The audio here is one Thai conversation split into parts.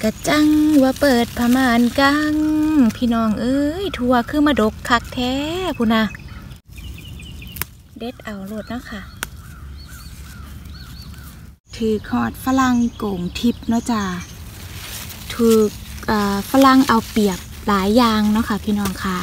กะจังว่าเปิดผ้าม่านกังพี่น้องเอ้ยทัวคือมาดกคักแท้พูนะเด็ดเอาโลดเนาะค่ะถือขอดฝรั่งโก่งทิพย์เนาะจ้าถือฝรั่งเอาเปรียบหลายอย่างเนาะค่ะพี่น้องค่ะ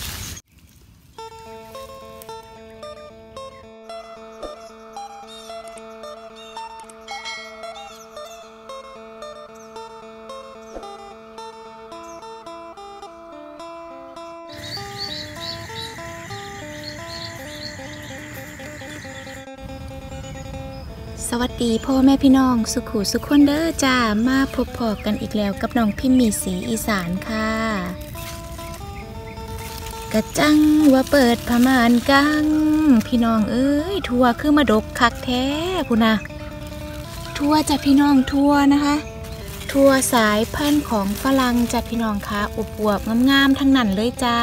สวัสดีพ่อแม่พี่น้องสุขุสุขคนเด้อจ้ามาพบพอกันอีกแล้วกับน้องพิมพ์มีสีอีสานค่ะกะจังว่าเปิดผ้าม่านกังพี่น้องเอ้ยทัวคือมาดกคักแท้พูนะทัวจากพี่น้องทัวนะคะทัวสายพันธุ์ของฝรั่งจากพี่น้องค่ะอวบๆงามๆทั้งนั้นเลยจ้า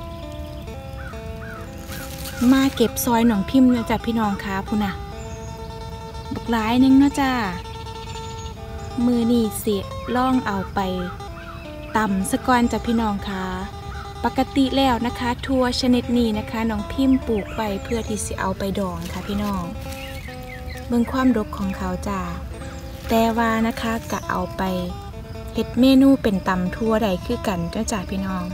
มาเก็บซอยหนองพิมพ์นะจากพี่น้องค่ะพูนะบักหลายนึงเนาะจ้ามือนี่เสียล่องเอาไปตำสะกอนจากพี่น้องค่ะปกติแล้วนะคะทัวชนิดนี้นะคะน้องพิมพ์ปลูกไปเพื่อที่จะเอาไปดองค่ะพี่น้องเบิ่งความดกของเขาจ้าแต่ว่านะคะก็เอาไปเฮ็ดเมนูเป็นตำทัวใดคือกันจ้าพี่น้อง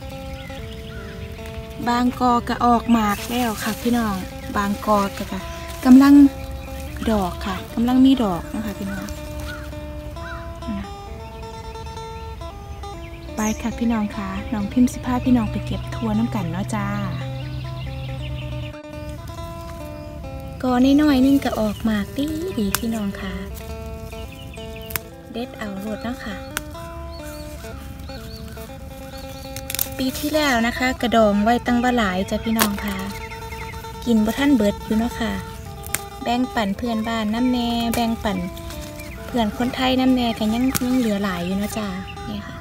บางกอก็ออกหมากแล้วค่ะพี่น้องบางกอก็กำลังดอกค่ะกำลังมีดอกนะคะพี่น้องไปค่ะพี่น้องค่ะน้องพิมพ์สิพาพี่น้องไปเก็บทั่วน้ำกันเนาะจ้ากอน้อยๆนึงก็ออกมากดีพี่น้องค่ะเด็ดเอาโลดเนาะค่ะปีที่แล้วนะคะกระดองไว้ตั้งว่าหลายจ้ะพี่น้องค่ะกินบ่ทันเบิดอยู่เนาะค่ะแบ่งปันเพื่อนบ้านน้ำแน่แบ่งปันเพื่อนคนไทยน้ำแน่กันยังเหลือหลายอยู่เนาะจ้านี่ค่ะ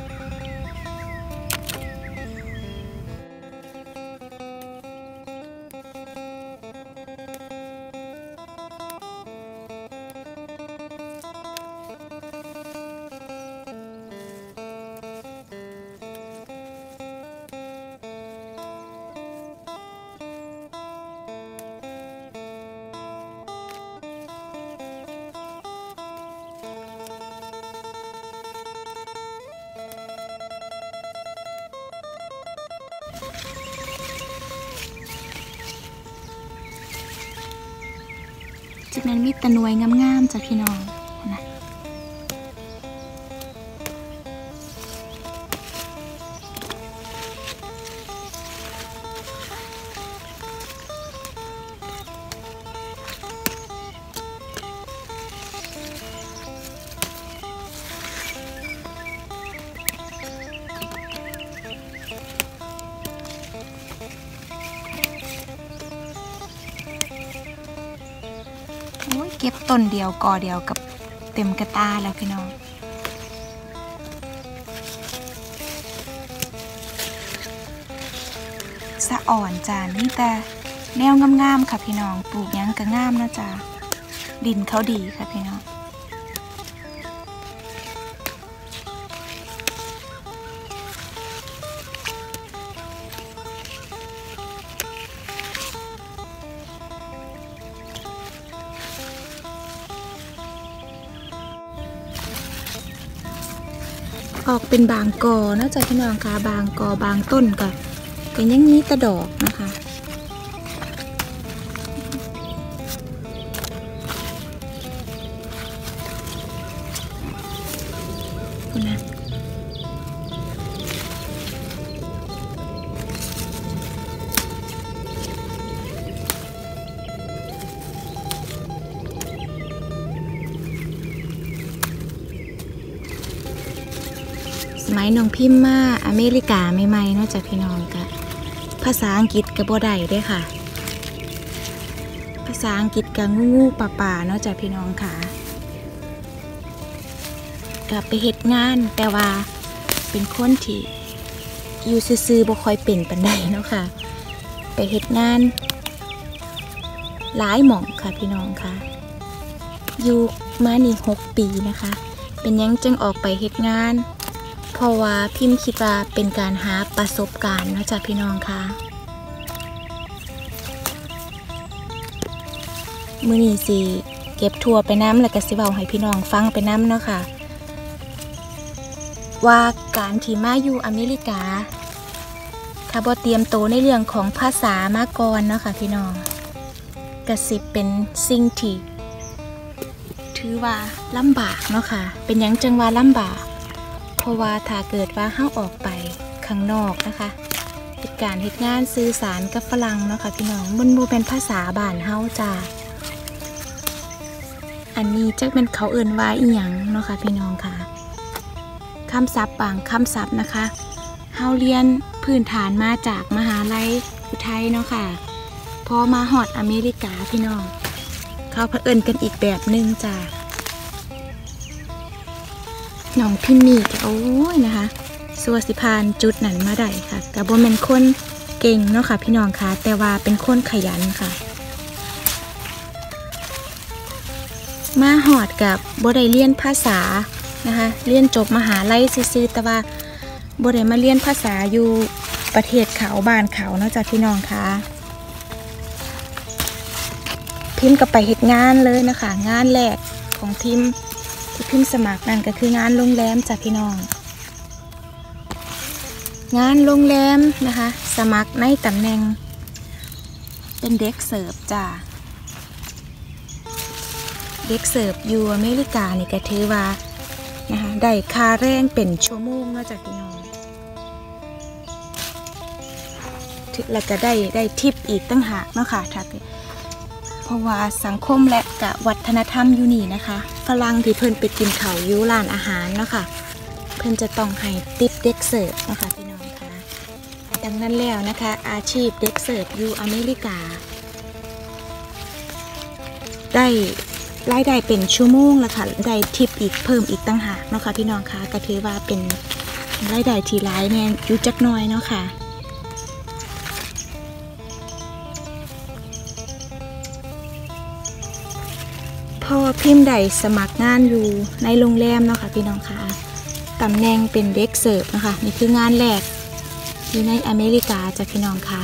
จากนั้นมีตะนวยงามๆจากพี่น้องนะเก็บต้นเดียวกอเดียวกับเต็มกระตาแล้วพี่น้องสะอ่อนจ้านี่แต่แนวงามๆค่ะพี่น้องปลูกยังก็งามนะจ้าดินเขาดีค่ะพี่น้องออกเป็นบางกอนะจ๊ะพี่น้องค่ะบางกอบางต้นก็ยังนี้ตะดอกนะคะคุณนะสมัยน้องพิมพ์มาอเมริกาใหม่ๆนอกจากพี่น้องก็ภาษาอังกฤษก็บ่ได้ด้วยค่ะภาษาอังกฤษก็งูป่าๆนอกจากพี่น้องค่ะก็ไปเฮ็ดงานแต่ว่าเป็นคนที่อยู่ซื่อๆบ่ค่อยเป็นปานใดเนาะค่ะไปเฮ็ดงานหลายหม่องค่ะพี่น้องค่ะอยู่มานี่6 ปีนะคะเป็นยังจึงออกไปเฮ็ดงานเพราะว่าพิมพ์คิดว่าเป็นการหาประสบการณ์นะจ๊ะพี่น้องค่ะมื้อนี้สิเก็บทัวร์ไปน้ำแล้วก็สิเว้าให้พี่น้องฟังไปน้ำเนาะค่ะว่าการที่มาอยู่อเมริกาถ้าบ่เตรียมโตในเรื่องของภาษามาก่อนเนาะค่ะพี่น้องก็สิเป็นสิ่งที่ถือว่าลำบากเนาะค่ะเป็นหยังจังว่าลำบากเพราะว่าถ้าเกิดว่าเฮาออกไปข้างนอกนะคะเหตุการณ์เหตุงานสื่อสารกับฝรั่งเนาะค่ะพี่น้องมันบ่เป็นภาษาบ้านเฮาจ้าอันนี้จักเป็นเขาเอิ้นว่าอีหยังเนาะค่ะพี่น้องค่ะคำศัพท์บางคำศัพท์นะคะเฮาเรียนพื้นฐานมาจากมหาลัยอุทัยเนาะค่ะพอมาฮอดอเมริกาพี่น้องเขาเผอิญกันอีกแบบหนึ่งจ้าน้องพิมนี่โอ้ยนะคะสัวสิพานจุดนั้นมาได้ค่ะกับบ่เป็นคนเก่งเนาะค่ะพี่น้องค่ะแต่ว่าเป็นคนขยันค่ะมาฮอดกับบ่ได้เรียนภาษานะคะเรียนจบมหาลัยซื่อๆแต่ว่าบ่ได้มาเรียนภาษาอยู่ประเทศเขาบ้านเขาเนาะจ้ะพี่น้องค่ะพิมพ์ก็ไปเฮ็ดงานเลยนะคะงานแรกของพิมพ์ที่พิมพ์สมัครนั่นก็คืองานโรงแรมจ้ะพี่น้องงานโรงแรมนะคะสมัครในตำแหน่งเป็นเด็กเสิร์ฟจ้ะเด็กเสิร์ฟอยู่อเมริกานี่ก็ถือว่านะคะได้ค่าแรงเป็นชั่วโมงเนาะจ้ะพี่น้องแล้วก็ได้ทิปอีกตั้งหากเนาะค่ะถ้าเพราะว่าสังคมและกะวัฒนธรรมอยู่นี่นะคะฝรั่งที่เพิ่นไปกินข้าวอยู่ร้านอาหารเนาะค่ะเพิ่นจะต้องให้ติปเด็กเสิร์ฟเนาะค่ะพี่น้องค่ะดังนั้นแล้วนะคะอาชีพเด็กเสิร์ฟอยู่อเมริกาได้รายได้เป็นชั่วโมงแล้วค่ะได้ทิปอีกเพิ่มอีกตั้งหากเนาะค่ะพี่น้องค่ะก็ถือว่าเป็นรายได้ที่หลายแน่อยู่จักหน่อยเนาะค่ะพอพิมพ์ได้สมัครงานอยู่ในโรงแรมเนาะค่ะพี่น้องค่ะตำแหน่งเป็นเด็กเสิร์ฟนะคะนี่คืองานแรกอยู่ในอเมริกาจ้ะพี่น้องค่ะ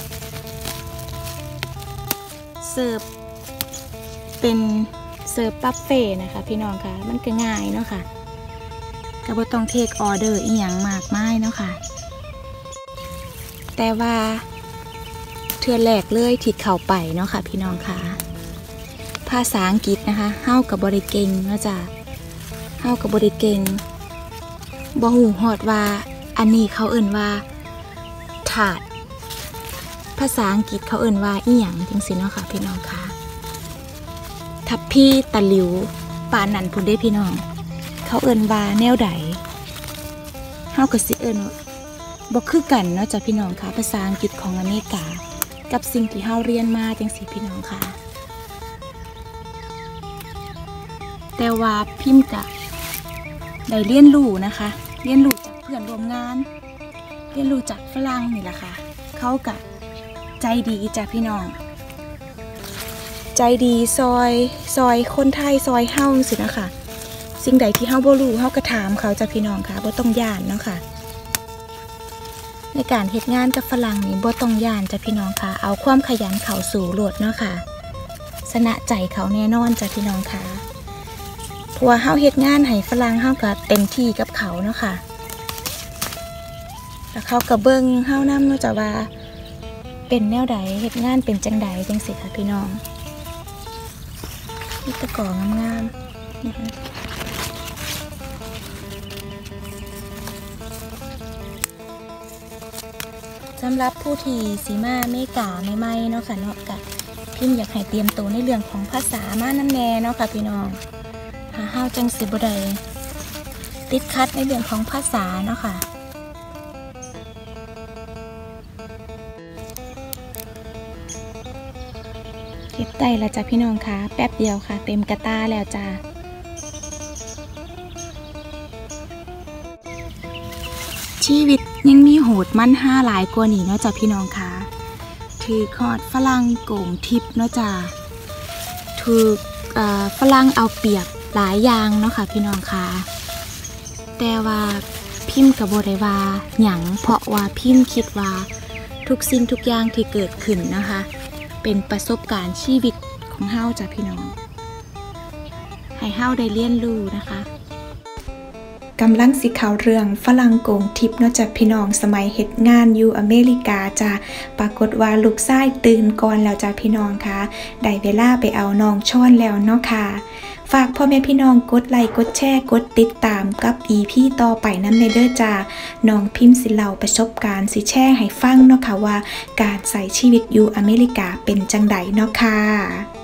เสิร์ฟเป็นเสิร์ฟบุฟเฟ่นะคะพี่น้องค่ะมันก็ง่ายเนาะค่ะก็บ่ต้องเทคออเดอร์อีหยังมากมายเนาะค่ะแต่ว่าเทื่อแรกเลยที่เข้าไปเนาะค่ะพี่น้องค่ะภาษาอังกฤษนะคะเฮากับบริเก่งเนาะจ้ะเฮากับบริเก่งบ่ฮู้ฮอดว่าอันนี้เขาเอิ้นว่าถาดภาษาอังกฤษเขาเอิ้นว่าอีหยังจังซี่เนาะค่ะพี่น้องค่ะทับพี่ตะหลิวปานนั้นพุ่นเด้พี่น้องเขาเอิ้นว่าแนวใดเฮาก็สิเอิ้นบ่คือกันเนาะจ้ะพี่น้องค่ะภาษาอังกฤษของอเมริกากับสิ่งที่เฮาเรียนมาจังซี่พี่น้องค่ะแต่ว่าพิมพ์กะได้เรียนรู้นะคะเรียนรู้จากเพื่อนร่วมงานเรียนรู้จากฝรั่งนี่แหละค่ะเขากะใจดีจ้ะพี่น้องใจดีซอยคนไทยซอยเฮาสินะคะสิ่งใดที่เฮาบ่รู้เฮาก็ถามเขาจ้ะพี่น้องค่ะบ่ต้องย่านเนาะค่ะในการเฮ็ดงานกับฝรั่งนี่บ่ต้องย่านจ้ะพี่น้องค่ะเอาความขยันเข้าสู่โลดเนาะค่ะชนะใจเขาแน่นอนจ้ะพี่น้องค่ะเพราะว่าเฮาเฮ็ดงานให้ฝรั่งเฮาก็เต็มที่กับเขาเนาะค่ะแล้วเขาก็เบิ่งเฮานำเนาะจ้ะว่าเป็นแนวใดเฮ็ดงานเป็นจังใดจังซี่ค่ะพี่น้องนี่ตะก่องามๆนะคะสำหรับผู้ที่สีมาเมกาใหม่ๆเนาะค่ะเนาะกะพิมอยากให้เตรียมตัวในเรื่องของภาษามานำแน่เนาะค่ะพี่น้องหาเฮาจังสิบ่ได้ติดขัดในเรื่องของภาษาเนาะค่ะเก็บไตแล้วจ้ะพี่น้องค่ะแป๊บเดียวค่ะเต็มกระตาแล้วจ้าชีวิตยังมีโหดมันห้าหลายกว่านี้เนาะจ้ะพี่น้องค่ะถือขอดฝรั่งโกงทิพย์เนาะจ้ะถูกฝรั่งเอาเปรียบหลายอย่างเนาะค่ะพี่น้องค่ะแต่ว่าพิมพ์กับโบได้ว่าหยังเพราะว่าพิมพ์คิดว่าทุกสิ่งทุกอย่างที่เกิดขึ้นนะคะเป็นประสบการณ์ชีวิตของเฮาจ้ะพี่น้องให้เฮาได้เรียนรู้นะคะกำลังสิข่าวเรื่องฝรั่งโกงทิพย์เนาะจ้ะพี่น้องสมัยเฮ็ดงานอยู่อเมริกาจ้ะปรากฏว่าลูกชายตื่นก่อนแล้วจ้ะพี่น้องค่ะได้เวลาไปเอาน้องช้อนแล้วเนาะค่ะฝากพ่อแม่พี่น้องกดไลค์กดแชร์กดติดตามกับ EP ต่อไปนำในเด้อจ้ะน้องพิมพ์สิเล่าประสบการณ์สิแชร์ให้ฟังเนาะค่ะว่าการใช้ชีวิตอยู่อเมริกาเป็นจังใดเนาะค่ะ